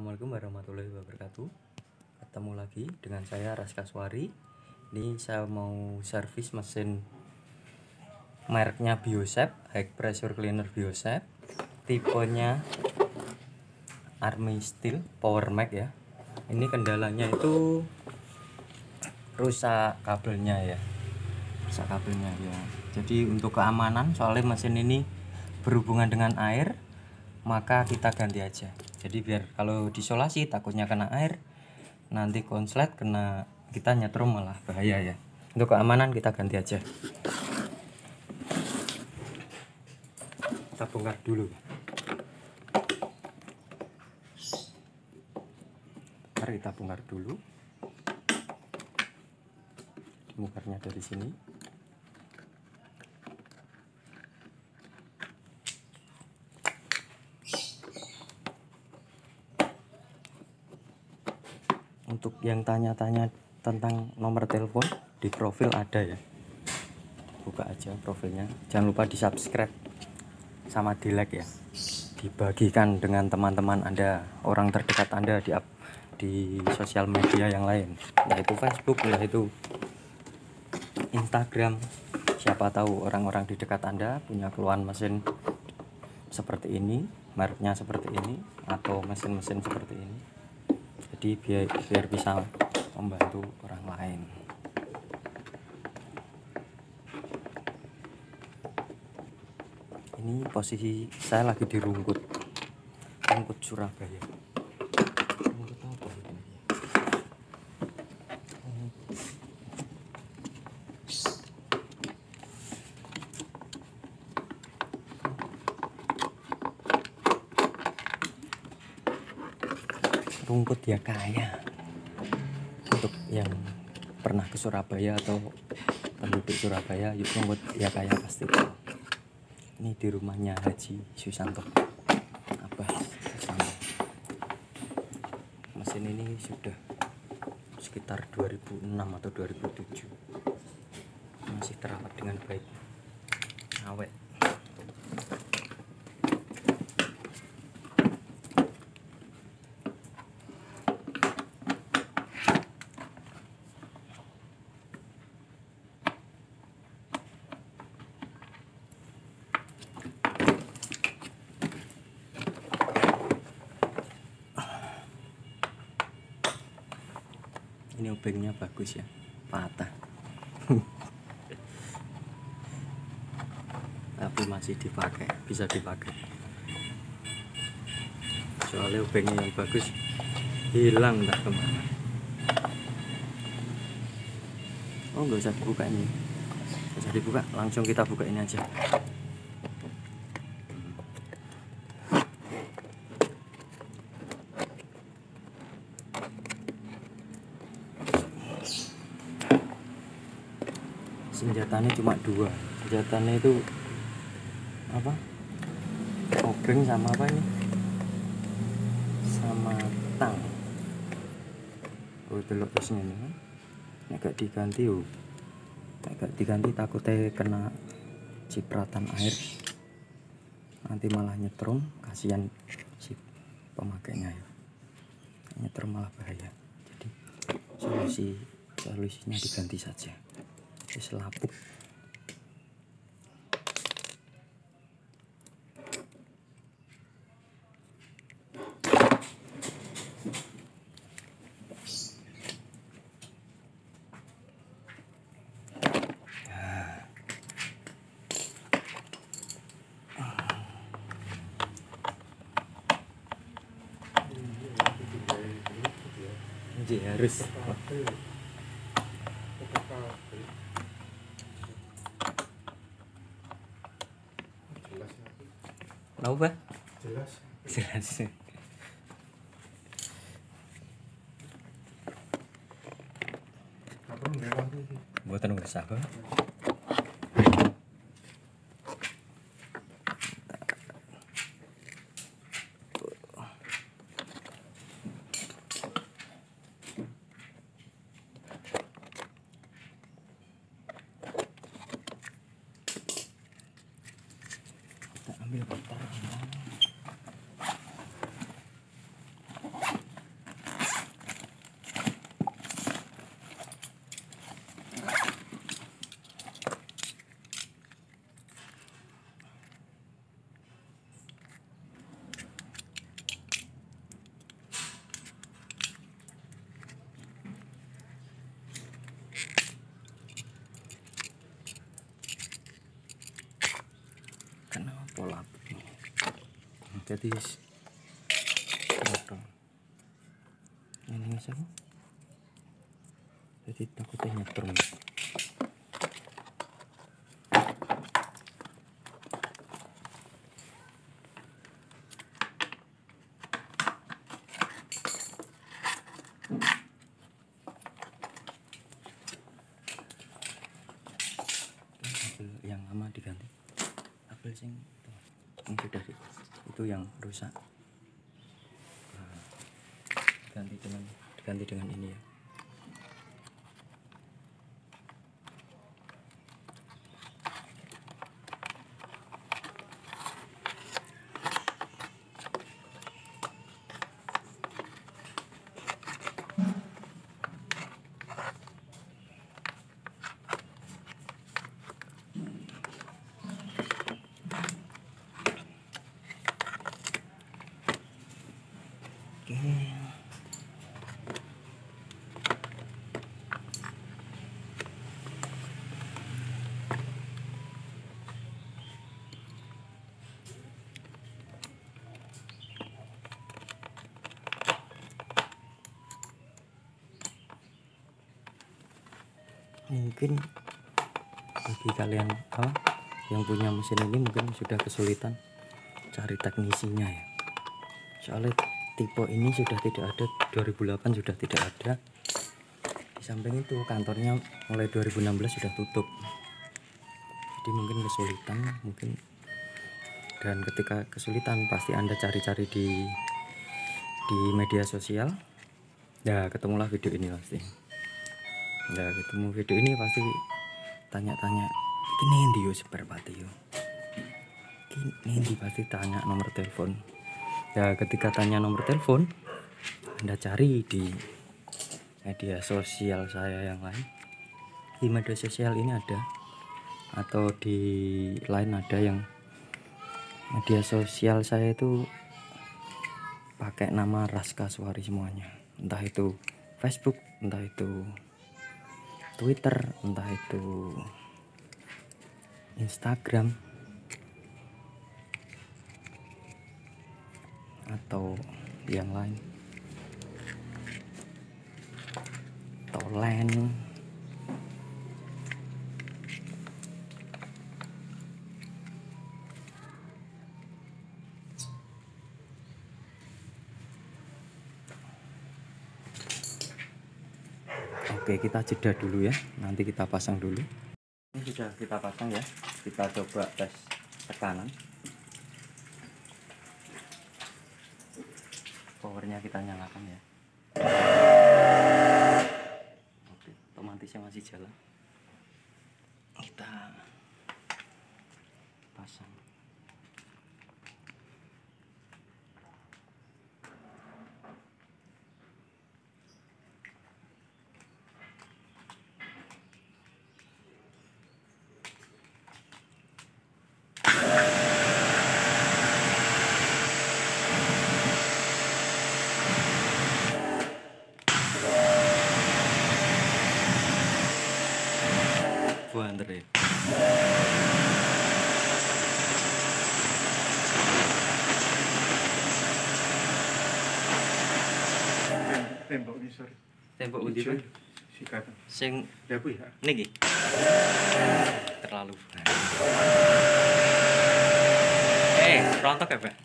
Assalamualaikum warahmatullahi wabarakatuh. Ketemu lagi dengan saya Raska Swari. Ini saya mau servis mesin mereknya Biosep, High Pressure Cleaner Biosep. Tipenya Army Steel Power Max ya. Ini kendalanya itu rusak kabelnya ya. Rusak kabelnya ya. Jadi untuk keamanan, soalnya mesin ini berhubungan dengan air, maka kita ganti aja. Jadi biar kalau disolasi takutnya kena air, nanti konslet kena, kita nyetrum malah bahaya ya. Untuk keamanan kita ganti aja. Kita bongkar dulu. Mari kita bongkar dulu. Bongkarnya dari sini. Untuk yang tanya-tanya tentang nomor telepon, di profil ada ya. Buka aja profilnya. Jangan lupa di subscribe sama di like ya. Dibagikan dengan teman-teman Anda, orang terdekat Anda di sosial media yang lain, yaitu Facebook, yaitu Instagram. Siapa tahu orang-orang di dekat Anda punya keluhan mesin seperti ini, mereknya seperti ini, atau mesin-mesin seperti ini. Jadi biar bisa membantu orang lain. Ini posisi saya lagi di Rungkut Surabaya. Rungkut apa ini? Rungkut ya kaya. Untuk yang pernah ke Surabaya atau penduduk Surabaya, yuk Rungkut ya kaya pasti. Ini di rumahnya Haji Susanto Abbas Susanto. Mesin ini sudah sekitar 2006 atau 2007, masih terawat dengan baik, awet. Ini obengnya bagus ya, patah tapi masih dipakai, bisa dipakai. Soalnya obengnya yang bagus hilang entah kemana. Oh nggak usah dibuka ini, nggak usah dibuka, langsung kita buka ini aja. Senjatanya cuma dua. Senjatanya itu apa? Obeng sama apa ini? Sama tang. Oh delok busnya ini. Agak diganti oh. Agak diganti takutnya kena cipratan air. Nanti malah nyetrum, kasihan si pemakainya ya. Nyetrum malah bahaya. Jadi solusinya diganti saja. Selapuk. Jadi harus apa? Jelas. Buatan nggak apa? Kita ambil kotor. jadi potong ini sama jadi takutnya nyetrum. Yang lama diganti kabel sing ini sudah itu yang rusak. Nah, diganti dengan ini ya. Mungkin bagi kalian yang punya mesin ini mungkin sudah kesulitan cari teknisinya ya, soalnya tipe ini sudah tidak ada, 2008 sudah tidak ada. Di samping itu kantornya mulai 2016 sudah tutup, jadi mungkin kesulitan mungkin. Dan ketika kesulitan pasti Anda cari-cari di media sosial, ya ketemulah video ini pasti. Ya ketemu video ini pasti tanya-tanya ini endi yo spare part yo, ini endi, pasti tanya nomor telepon. Ya ketika tanya nomor telepon, Anda cari di media sosial saya yang lain. Di media sosial ini ada, atau di lain ada, yang media sosial saya itu pakai nama Raska Suari semuanya, entah itu Facebook, entah itu Twitter, entah itu Instagram, atau yang lain, Tolen. Oke, kita jeda dulu ya, nanti kita pasang dulu. Ini sudah kita pasang ya, kita coba tes tekanan. Powernya kita nyalakan ya. Oke, otomatisnya masih jalan. Kita pasang. Buanter ya. Tembok ini sorry. Tembok undi Pak? Sikatan. Sing Dapu ya. niki. Terlalu. Rontok ya, Pak?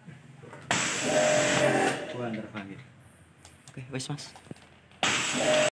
Oke, wes Mas.